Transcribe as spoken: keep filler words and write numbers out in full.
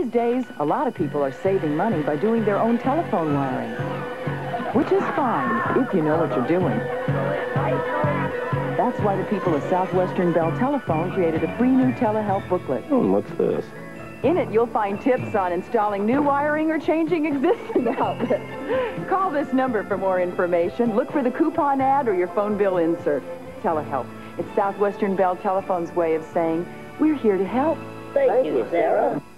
These days, a lot of people are saving money by doing their own telephone wiring, which is fine if you know what you're doing. That's why the people of Southwestern Bell Telephone created a free new telehealth booklet. Oh, what's this? In it, you'll find tips on installing new wiring or changing existing outlets. Call this number for more information. Look for the coupon ad or your phone bill insert. Telehelp. It's Southwestern Bell Telephone's way of saying, we're here to help. Thank you, Sarah.